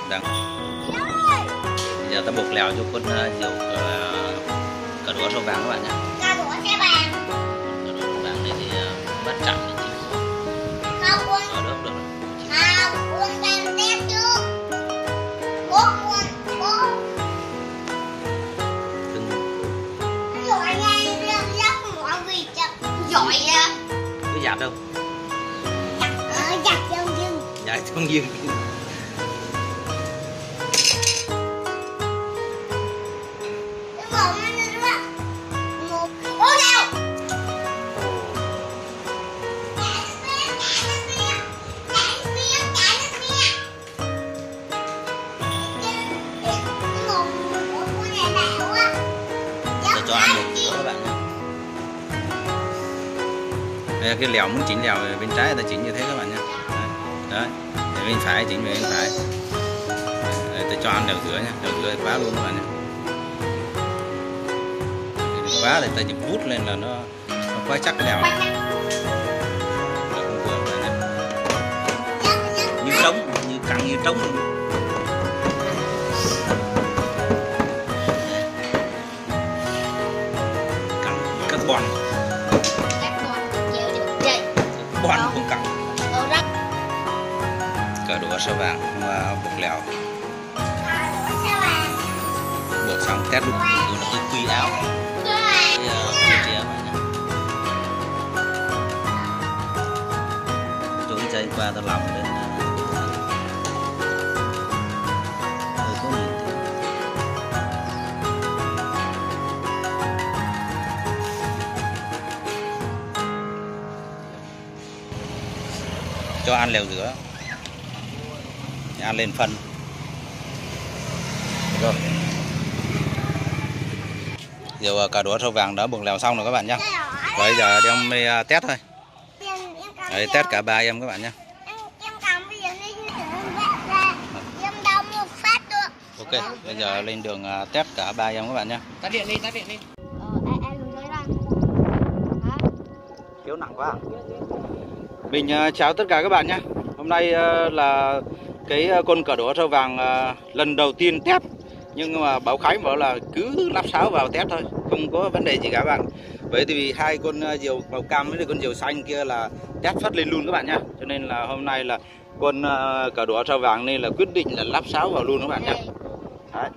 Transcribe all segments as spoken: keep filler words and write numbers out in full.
đang bây giờ ta buộc lèo cho con uh, diều uh, cờ đũa sao vàng các bạn nhé. Cờ đũa sao vàng. Cờ đũa sao vàng này thì uh, bắt chậm để chịu Không quân. Ở được được. Không quân đang test chưa? Bố quân bố. Từng Giỏi nha, rất mọi người chậm giỏi nha. có giặt đâu. Giặt giặt trong dưng. Giặt trong dưng. Cho ăn một bữa các bạn nhé. Đây, cái lèo muốn chỉnh lèo bên trái ta chỉnh như thế các bạn nhé. Đấy, đấy. Bên phải chỉnh về bên phải. Đấy, ta cho ăn lèo giữa nhé, lèo giữa khóa luôn các bạn nhé. Khóa thì ta chỉ vút lên là nó, nó khóa chắc lèo. Không vừa các bạn nhé. Như trống, như cẳng như trống luôn. Bòn bòn không cẳng cờ đũa sao vàng buộc lèo buộc xong test lúc nó cứ quy áo trốn dây qua ta lòng lên cho ăn lèo giữa, ăn lên phân rồi. Giờ cờ đũa sao vàng đã buộc lèo xong rồi các bạn nhé. Bây giờ đem đi test thôi. Đấy, test cả ba em các bạn nhé. Ok, bây giờ lên đường test cả ba em các bạn nhé. Tắt điện đi, tắt điện đi. Thiếu nặng quá. Mình uh, chào tất cả các bạn nhé. Hôm nay uh, là cái con cờ đũa sao vàng uh, lần đầu tiên test. Nhưng mà Bảo Khánh bảo là cứ lắp sáo vào test thôi, không có vấn đề gì cả các bạn. Bởi vì hai con uh, diều màu cam với con diều xanh kia là test phát lên luôn các bạn nhé. Cho nên là hôm nay là con uh, cờ đũa sao vàng nên là quyết định là lắp sáo vào luôn các bạn nhé. Đấy.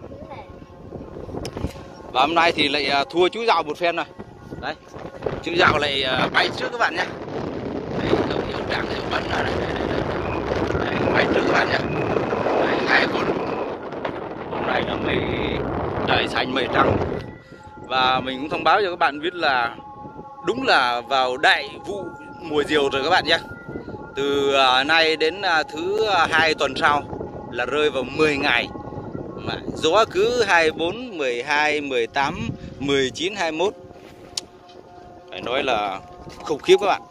Và hôm nay thì lại uh, thua chú Dạo một phen rồi. Đấy. Chú Dạo lại uh, bay trước các bạn nhé. Đang hiệu bắn ra đây, đây, đây, đây. Đấy, máy trước các bạn nhé. Đấy, hai con hôm nay là mây trời xanh mây trắng. Và mình cũng thông báo cho các bạn biết là đúng là vào đại vụ mùa diều rồi các bạn nhé. Từ uh, nay đến uh, thứ hai tuần sau là rơi vào mười ngày mà gió cứ hai mươi bốn, mười hai, mười tám, mười chín, hai mươi mốt. Phải nói là khủng khiếp các bạn.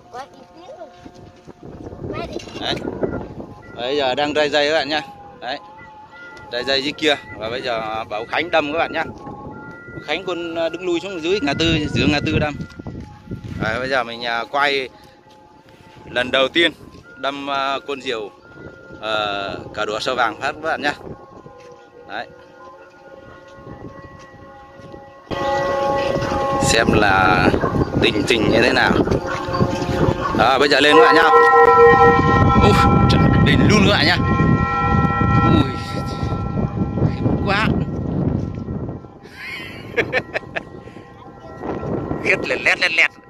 Đấy. Bây giờ đang rây dây các bạn nhá. Đấy. Rây dây dưới kia. Và bây giờ Bảo Khánh đâm các bạn nhá. Khánh con đứng lui xuống dưới ngã tư, giữa ngã tư đâm. Đấy, bây giờ mình quay lần đầu tiên đâm con diều uh, cờ đũa sao vàng phát các bạn nhá. Đấy. Xem là tình trình như thế nào. Đó, bây giờ lên các bạn nhá. Ui, lên luôn các bạn nhá. Ui, khiếp quá. Khiếp lẹt lẹt lẹt lẹt.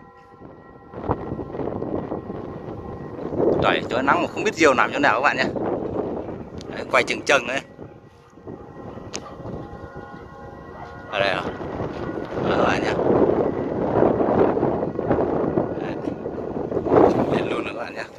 Trời, trời nắng mà không biết diều nằm chỗ nào các bạn nhá. Đấy, quay chừng chừng đấy. Ở đây à? Đó, các bạn nhá. Lên luôn nữa các bạn nhé.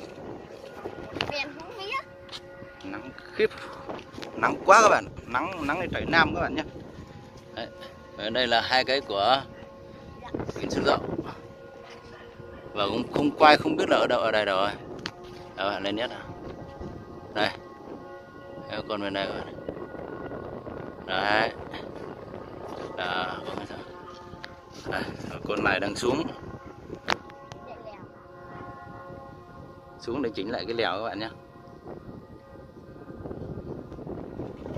Nắng khiếp, nắng quá các bạn, nắng nắng trời Nam các bạn nhé. Đấy. Ở đây là hai cái của Nguyễn Xuân Dậu và cũng không quay không biết là ở đâu, ở đây rồi. Đó, lên nhất à. Đây, đây con bên đây các bạn. Đấy. Đó, đây, con này đang xuống xuống để chỉnh lại cái lèo các bạn nhé.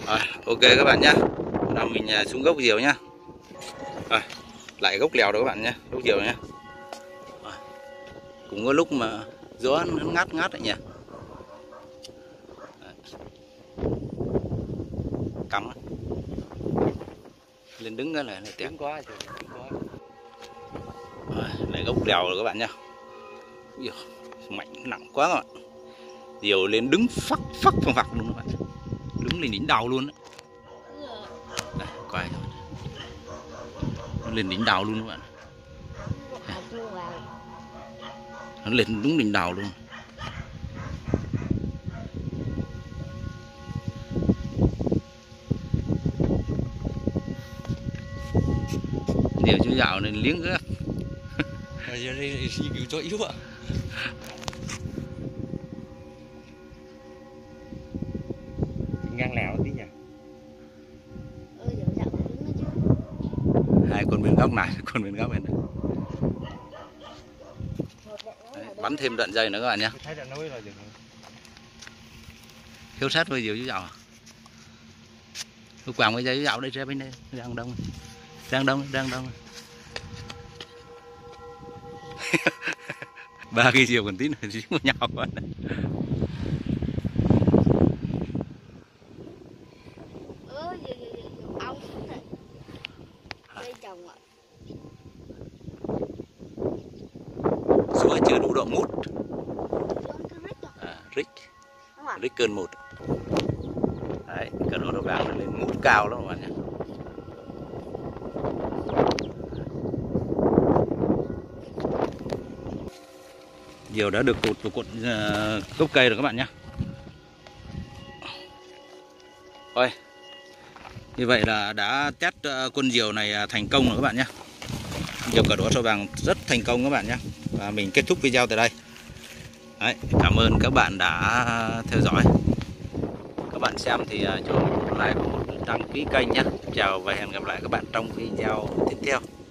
Rồi, ok các bạn nhé. Nào mình xuống gốc diều nhá. Rồi, lại gốc lèo đó các bạn nhé, gốc diều nhé. Rồi, cũng có lúc mà gió nó ngát ngát đấy nhỉ. Cắm lên đứng cái này này tiếng quá rồi, lại gốc lèo rồi các bạn nhá. Mạnh nặng quá các bạn. Diều lên đứng phắc phắc phăng phạc luôn các bạn, đứng lên đỉnh đầu luôn đấy. Đây, quay nó lên đỉnh đầu luôn các bạn, nó lên đúng đỉnh đầu luôn. Diều chú dạo nên liếng gác. Giờ đây cứu cho yếu ạ. Ngang lẹo tí nhỉ. Hai con bên góc này, con bên góc bên này. Đấy, bắn thêm đoạn dây nữa các bạn nhé. Thấy đoạn núi rồi dừng. Khiêu sát với diều chú dạo. Tôi quàng cái dây chú dạo đây ra bên đây, đang đông, đang đông, đang đông. Ba cái diều còn tí nữa dính vào nhau quá. Rúa chưa đủ độ mút. À, rích, rích cơn một. Đấy, cờ đỏ vàng nó lên mút cao lắm các bạn nhé. Diều đã được cột vào cột uh, gốc cây rồi các bạn nhé. Thôi, như vậy là đã test uh, con diều này thành công rồi các bạn nhé. Diều cờ đỏ sao vàng rất thành công các bạn nhé. Và mình kết thúc video tại đây. Đấy, cảm ơn các bạn đã theo dõi. Các bạn xem thì cho một like và một đăng ký kênh nhé. Chào và hẹn gặp lại các bạn trong video tiếp theo.